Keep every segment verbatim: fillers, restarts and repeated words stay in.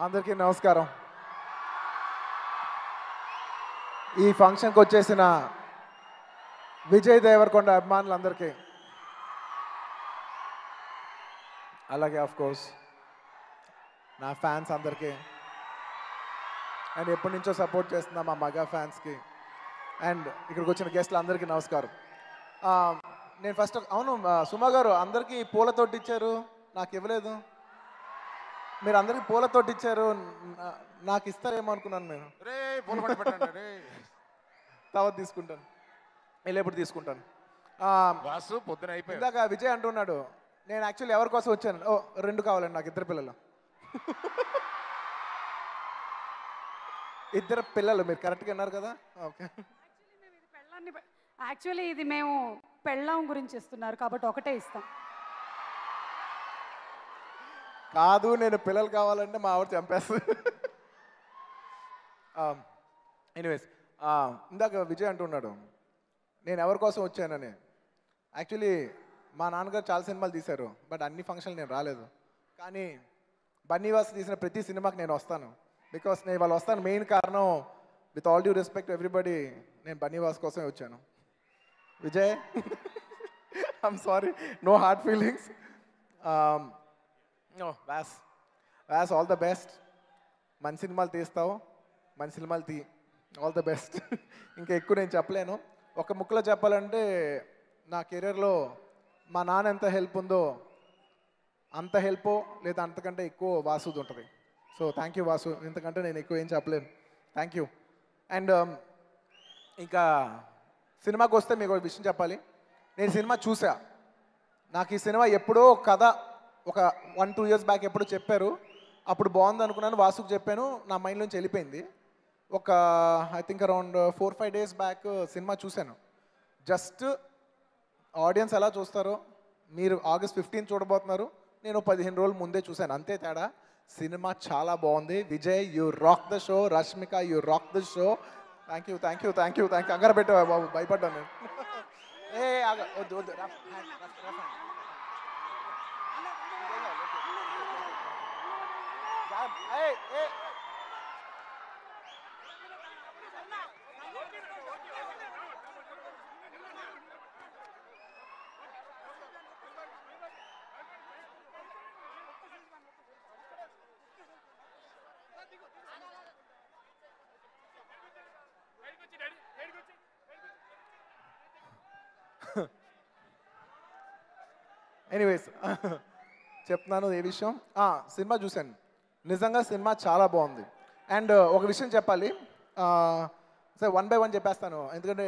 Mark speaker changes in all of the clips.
Speaker 1: అందరికీ నమస్కారం. ఈ ఫంక్షన్కి వచ్చేసిన విజయ్ దేవరకొండ అభిమానులందరికీ, అలాగే ఆఫ్ కోర్స్ నా ఫ్యాన్స్ అందరికీ, అండ్ ఎప్పటి నుంచో సపోర్ట్ చేస్తున్న మా మగా ఫ్యాన్స్కి, అండ్ ఇక్కడికి వచ్చిన గెస్ట్లు అందరికీ నమస్కారం. నేను ఫస్ట్ అవును సుమా గారు అందరికీ పూలతోటి ఇచ్చారు, నాకు ఇవ్వలేదు. మీరు అందరికీ పూలతోటి ఇచ్చారు, నాకు ఇస్తారేమో అనుకున్నాను. నేను
Speaker 2: రే పూల పెట్టండి
Speaker 1: తర్వాత తీసుకుంటాను, వెళ్ళేప్పుడు తీసుకుంటాను.
Speaker 2: వాసు పొద్దున అయిపోయింది.
Speaker 1: ఇందాక విజయ్ అంటున్నాడు, నేను యాక్చువల్లీ ఎవరి కోసం వచ్చాను. ఓ రెండు కావాలండి నాకు, ఇద్దరు పిల్లలు. ఇద్దరు పిల్లలు, మీరు కరెక్ట్గా అన్నారు కదా. ఓకే,
Speaker 3: యాక్చువల్లీ ఇది మేము పెళ్ళాం గురించి ఇస్తున్నారు కాబట్టి ఒకటే ఇస్తాం.
Speaker 1: కాదు, నేను పిల్లలు కావాలంటే మా ఆవిడ చంపేస్తుంది. ఎనీవేస్, ఇందాక విజయ్ అంటున్నాడు నేను ఎవరి కోసం వచ్చానని. యాక్చువల్లీ మా నాన్నగారు చాలా సినిమాలు తీశారు, బట్ అన్ని ఫంక్షన్లు నేను రాలేదు. కానీ బన్నీవాస్ తీసిన ప్రతి సినిమాకి నేను వస్తాను. బికాస్ నేను వాళ్ళు వస్తాను మెయిన్ కారణం, with all due respect everybody, నేను బన్నీవాస్ కోసమే వచ్చాను. Vijay, I'm sorry, no hard feelings. No Vyas, Vyas all the best. మంచి సినిమాలు తీస్తావు, మంచి సినిమాలు తీ, ఆల్ ద బెస్ట్. ఇంకా ఎక్కువ నేను చెప్పలేను. ఒక ముక్కలో చెప్పాలంటే నా కెరీర్లో మా నాన్న ఎంత హెల్ప్ ఉందో అంత హెల్ప్ లేదా అంతకంటే ఎక్కువ వాసుది ఉంటుంది. సో థ్యాంక్ యూ వాసు, ఇంతకంటే నేను ఎక్కువ ఏం చెప్పలేను. Thank you. అండ్ ఇంకా సినిమాకి వస్తే మీకు ఒక విషయం చెప్పాలి. నేను సినిమా చూసా. నాకు ఈ సినిమా ఎప్పుడో కథ ఒక వన్ టూ ఇయర్స్ బ్యాక్ ఎప్పుడో చెప్పారు, అప్పుడు బాగుంది అనుకున్నాను, వాసుకు చెప్పాను, నా మైండ్ నుంచి వెళ్ళిపోయింది. ఒక I think around four five days back సినిమా చూశాను. జస్ట్ ఆడియన్స్ ఎలా చూస్తారో, మీరు ఆగస్ట్ ఫిఫ్టీన్ చూడబోతున్నారు, నేను పదిహేను రోజుల ముందే చూశాను, అంతే తేడా. సినిమా చాలా బాగుంది. Vijay, you rock the show. Rashmika, you rock the show. Thank you thank you thank you thank you అంగార పెట్టావా బాబు, భయపడ్డాను నేను. ఏ ఆగ వద్దు వద్దు. Hey, hey. ఎనీవేస్, చెప్తున్నాను ఏ విషయం. సినిమా చూశాను, నిజంగా సినిమా చాలా బాగుంది. అండ్ ఒక విషయం చెప్పాలి, సరే వన్ బై వన్ చెప్పేస్తాను, ఎందుకంటే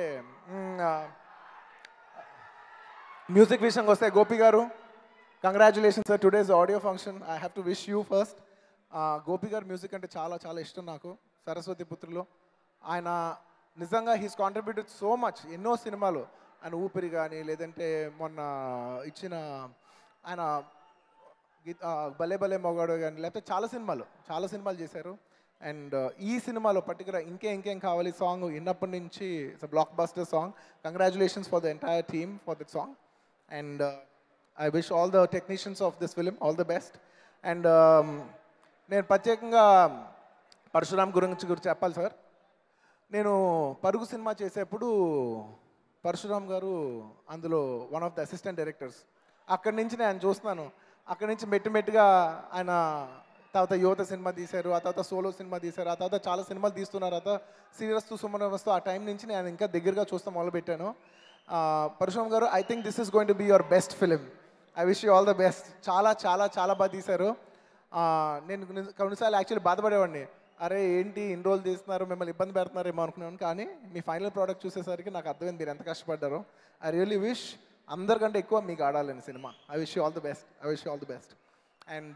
Speaker 1: మ్యూజిక్ విషయంకి వస్తే గోపి గారు, congratulations sir, today's audio function. I have to wish you first. Gopi గారు మ్యూజిక్ అంటే చాలా చాలా ఇష్టం నాకు, సరస్వతి పుత్రులు. ఆయన నిజంగా హీస్ కాంట్రిబ్యూటెడ్ సో మచ్, ఎన్నో సినిమాలు. ఆయన ఊపిరి కానీ, లేదంటే మొన్న ఇచ్చిన ఆయన భలే భలే మొగాడు కానీ, లేకపోతే చాలా సినిమాలు చాలా సినిమాలు చేశారు. అండ్ ఈ సినిమాలో పర్టికులర్ ఇంకే ఇంకేం కావాలి సాంగ్ విన్నప్పటి నుంచి it's blockbuster song. Congratulations for the entire team for that song. And I wish all the technicians of this film all the best. And నేను ప్రత్యేకంగా పరశురామ్ గురించి గురించి చెప్పాలి సార్. నేను పరుగు సినిమా చేసేప్పుడు పరశురామ్ గారు అందులో one of the assistant directors. అక్కడి నుంచి నేను చూస్తున్నాను, అక్కడి నుంచి మెట్టు మెట్టుగా ఆయన తర్వాత యువత సినిమా తీశారు, ఆ తర్వాత సోలో సినిమా తీశారు, ఆ తర్వాత చాలా సినిమాలు తీస్తున్నారు, ఆ తర్వాత సీరియస్తు సుమనవస్తు. ఆ టైం నుంచి నేను ఇంకా దగ్గరగా చూస్తూ మొదలుపెట్టాను. పరశురామ్ గారు, I think this is going to be your best film. I wish you all the best. చాలా చాలా చాలా బాగా తీశారు. నేను కొన్నిసార్లు యాక్చువల్లీ బాధపడేవాడిని, అరే ఏంటి ఇన్ని రోజులు తీస్తున్నారు, మిమ్మల్ని ఇబ్బంది పెడుతున్నారేమో అనుకున్నాను. కానీ మీ ఫైనల్ ప్రోడక్ట్ చూసేసరికి నాకు అర్థమైంది మీరు ఎంత కష్టపడ్డారో. ఐ రియల్లీ విష్ అందరికంటే ఎక్కువ మీకు ఆడాలని సినిమా. I wish you all the best. I wish you all the best. And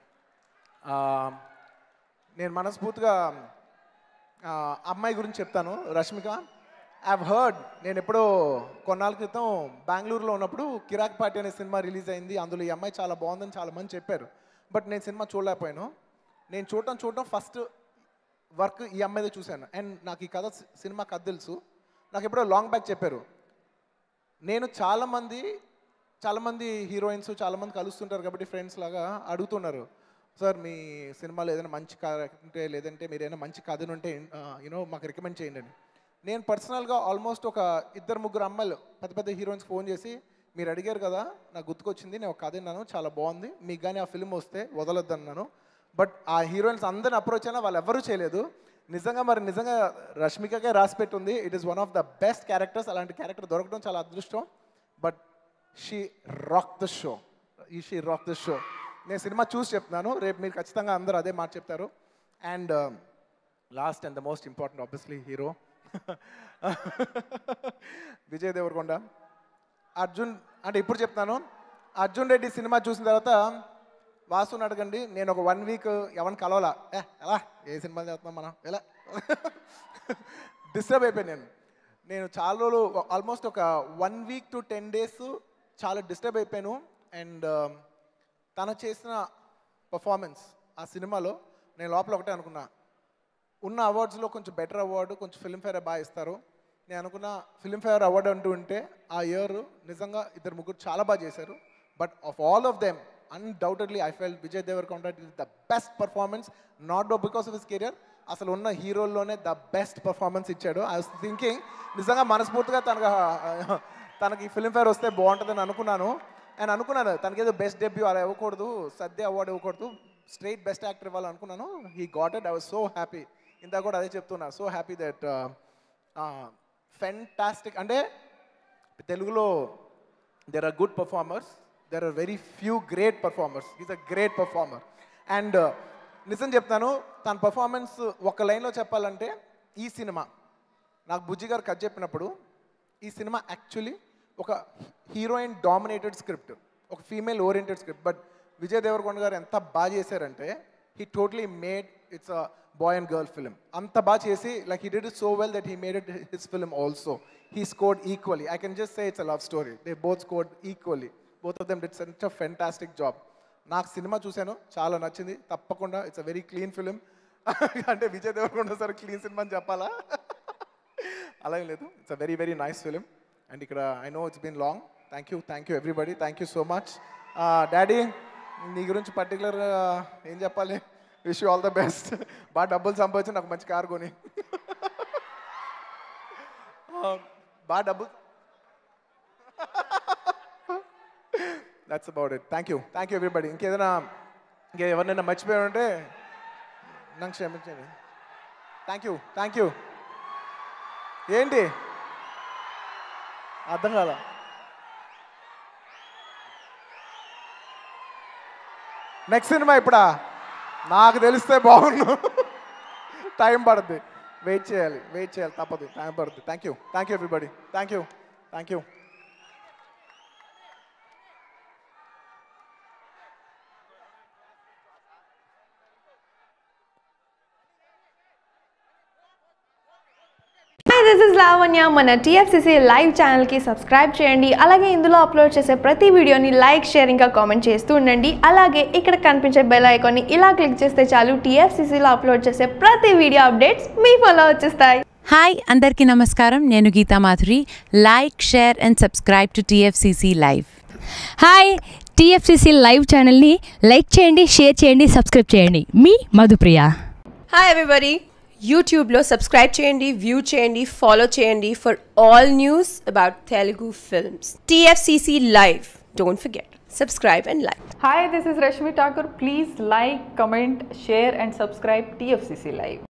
Speaker 1: నేను మనస్ఫూర్తిగా అమ్మాయి గురించి చెప్తాను, రష్మిక. ఐ హావ్ హర్డ్, నేను ఎప్పుడో కొన్నాళ్ళ క్రితం బెంగళూరులో ఉన్నప్పుడు కిరాక్ పార్టీ అనే సినిమా రిలీజ్ అయింది, అందులో ఈ అమ్మాయి చాలా బాగుందని చాలా మంది చెప్పారు. బట్ నేను సినిమా చూడలేకపోయాను. నేను చూడటం చూడటం ఫస్ట్ వర్క్ ఈ అమ్మాయిదే చూశాను. అండ్ నాకు ఈ కథ సినిమా కథ తెలుసు. నాకు ఎప్పుడో లాంగ్ బ్యాక్ చెప్పారు. నేను చాలామంది చాలామంది హీరోయిన్స్ చాలామంది కలుస్తుంటారు కాబట్టి ఫ్రెండ్స్ లాగా అడుగుతున్నారు, సార్ మీ సినిమాలో ఏదైనా మంచి కథ ఉంటే లేదంటే మీరు ఏదైనా మంచి కథను ఉంటే యూనో మాకు రికమెండ్ చేయండి అని. నేను పర్సనల్గా ఆల్మోస్ట్ ఒక ఇద్దరు ముగ్గురు అమ్మాయిలు పెద్ద పెద్ద హీరోయిన్స్ ఫోన్ చేసి మీరు అడిగారు కదా నాకు గుర్తుకొచ్చింది, నేను ఒక కథ విన్నాను చాలా బాగుంది, మీకు కానీ ఆ ఫిల్మ్ వస్తే వదలొద్దు అన్నాను. బట్ ఆ హీరోయిన్స్ అందరిని అప్రోచ్ అయినా వాళ్ళు ఎవరూ చేయలేదు. నిజంగా మరి నిజంగా రష్మికకే రాసి పెట్టుంది. It is one of the best characters. అలాంటి క్యారెక్టర్ దొరకడం చాలా అదృష్టం. But she rock the show, ఈ షీ రాక్ ద షో. నేను సినిమా చూసి చెప్తున్నాను, రేపు మీరు ఖచ్చితంగా అందరూ అదే మాట చెప్తారు. And last and the most important obviously hero Vijay Devarakonda. Arjun అంటే ఇప్పుడు చెప్తాను, అర్జున్ రెడ్డి సినిమా చూసిన తర్వాత వాసుని అడగండి, నేను ఒక వన్ వీక్ ఎవరిని కలవాలా, ఏ ఎలా ఏ సినిమాలు చేస్తున్నాం మనం ఎలా డిస్టర్బ్ అయిపోయాను. నేను నేను చాలా రోజులు ఆల్మోస్ట్ ఒక one week to ten days చాలా డిస్టర్బ్ అయిపోయాను. అండ్ తను చేసిన పర్ఫార్మెన్స్ ఆ సినిమాలో నేను లోపల ఒకటే అనుకున్నా, ఉన్న అవార్డ్స్లో కొంచెం బెటర్ అవార్డు కొంచెం ఫిల్మ్ఫేర్ బాగా ఇస్తారు. నేను అనుకున్న ఫిల్మ్ఫేర్ అవార్డు అంటూ ఉంటే ఆ ఇయర్ నిజంగా ఇద్దరు ముగ్గురు చాలా బాగా చేశారు. But of all of them undoubtedly I fell Vijay Devarakonda is the best performance, not because of his career, అసలు ఉన్న హీరోల్లోనే ద బెస్ట్ పర్ఫార్మెన్స్ ఇచ్చాడు. ఐ వాస్ థింకింగ్ నిజంగా మనస్ఫూర్తిగా తనకు తనకి ఫిల్మ్ఫేర్ వస్తే బాగుంటుందని అనుకున్నాను. అండ్ అనుకున్నాను తనకేదో బెస్ట్ డెబ్యూ అలా ఇవ్వకూడదు, సద్య అవార్డు ఇవ్వకూడదు, స్ట్రైట్ బెస్ట్ యాక్టర్ ఇవ్వాలనుకున్నాను. He got it. I was so happy. ఇంత కూడా అదే చెప్తున్నా, సో హ్యాపీ దట్ ఫెంటాస్టిక్. అంటే తెలుగులో there are good performers, there are very few great performers. Is a great performer. And నిజం చెప్తాను, తన పర్ఫార్మెన్స్ ఒక లైన్లో చెప్పాలంటే ఈ సినిమా నాకు బుజ్జి గారు కథ చెప్పినప్పుడు ఈ సినిమా యాక్చువల్లీ ఒక హీరోయిన్ డామినేటెడ్ స్క్రిప్ట్, ఒక female oriented script. But Vijay Devarakonda గారు ఎంత బాగా చేశారంటే he totally made it's a boy and girl film. అంత బాగా చేసి like he did it so well that he made it his film also. He scored equally. I can just say it's a love story. They both scored equally. Both of them did such a fantastic job. నాకు cinema చూశాను, చాలా నచ్చింది తప్పకుండా. It's a very clean film. అంటే Vijay Devarakonda sir clean సినిమా అని చెప్పాలా? అలా ఏం లేదు. It's a very very nice film. And ఇక్కడ I know it's been long. Thank you thank you everybody. Thank you so much. Daddy నీ గురించి పర్టికులర్ ఏం చెప్పాలి? Wish you all the best. బాగా డబ్బులు సంపాదించి నాకు మంచి కార్ కొని బాగా డబ్బులు. That's about it. Thank you thank you everybody. ఇంకేదైనా ఇంకా ఎవరినైనా మర్చిపోయారంటే నాకు క్షమించండి. Thank you thank you. ఏంటి అర్థం కాదా? నెక్స్ట్ సినిమా ఇప్పుడా? నాకు తెలిస్తే బాగుండు. టైం పడుతుంది, వెయిట్ చేయాలి వెయిట్ చేయాలి తప్పదు, టైం పడుతుంది. Thank you thank you everybody. Thank you thank you.
Speaker 4: Hi, this is Lavanya. మన టీఎఫ్సీసీ లైవ్ ఛానల్కి సబ్స్క్రైబ్ చేయండి. అలాగే ఇందులో అప్లోడ్ చేసే ప్రతి వీడియోని లైక్, షేర్ ఇంకా కామెంట్ చేస్తూ ఉండండి. అలాగే ఇక్కడ కనిపించే బెల్ ఐకాన్ని ఇలా క్లిక్ చేస్తే చాలు టీఎఫ్సీసీలో అప్లోడ్ చేసే ప్రతి వీడియో అప్డేట్స్ మీ ఫోన్లో వచ్చేస్తాయి.
Speaker 5: హాయ్ అందరికీ నమస్కారం. నేను Geetha Madhuri. Like, share and subscribe to TFCC live.
Speaker 6: Hi, TFCC live ఛానల్ని లైక్ చేయండి, షేర్ చేయండి, సబ్స్క్రైబ్ చేయండి. మీ మధుప్రియ.
Speaker 7: హాయ్ ఎవ్రీబడి, యూట్యూబ్లో సబ్స్క్రైబ్ చేయండి, వ్యూ చేయండి, ఫాలో చేయండి for all news about Telugu films. TFCC live, don't forget, subscribe and like.
Speaker 3: Hi, this is Rashmi Thakur. Please like, comment, share and subscribe T F C C Live.